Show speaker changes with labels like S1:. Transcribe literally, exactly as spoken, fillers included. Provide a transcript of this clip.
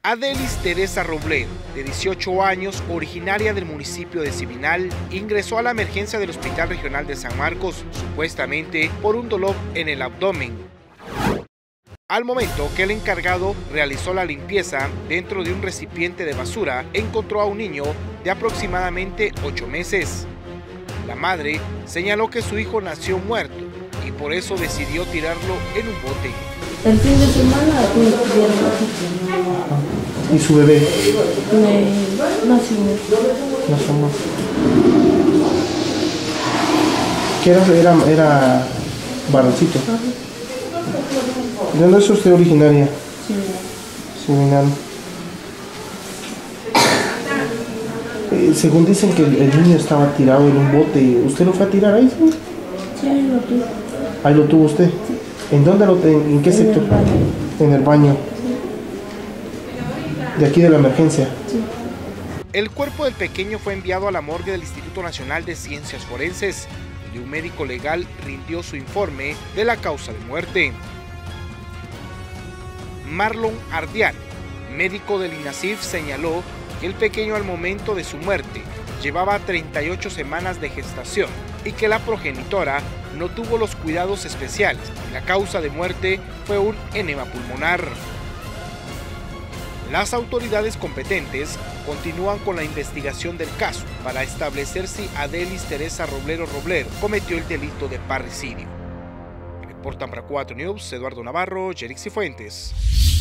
S1: Adelis Teresa Robledo, de dieciocho años, originaria del municipio de Sivinal, ingresó a la emergencia del Hospital Regional de San Marcos, supuestamente por un dolor en el abdomen. Al momento que el encargado realizó la limpieza dentro de un recipiente de basura, encontró a un niño de aproximadamente ocho meses. La madre señaló que su hijo nació muerto y por eso decidió tirarlo en un bote.
S2: El fin de semana me tuvieron aquí.
S3: ¿Y su bebé?
S2: Me nació.
S3: Nació muerto. ¿Qué era? Era, era varoncito. ¿De dónde es usted originaria?
S2: Sí.
S3: Sivinal. Eh, según dicen que el, el niño estaba tirado en un bote, ¿usted lo fue a tirar ahí? Sí,
S2: Sí, ahí lo tuve.
S3: ahí lo tuvo usted.
S2: Sí.
S3: ¿En dónde lo ten, en qué
S2: En
S3: sector?
S2: el baño.
S3: En el baño.
S2: Sí.
S3: De aquí de la emergencia.
S2: Sí.
S1: El cuerpo del pequeño fue enviado a la morgue del Instituto Nacional de Ciencias Forenses, donde un médico legal rindió su informe de la causa de muerte. Marlon Ardian, médico del INASIF, señaló que el pequeño al momento de su muerte llevaba treinta y ocho semanas de gestación y que la progenitora no tuvo los cuidados especiales. La causa de muerte fue un enema pulmonar. Las autoridades competentes continúan con la investigación del caso para establecer si Adelis Teresa Robledo Robledo cometió el delito de parricidio. Reportan para cuatro News, Eduardo Navarro, Jerixy Fuentes.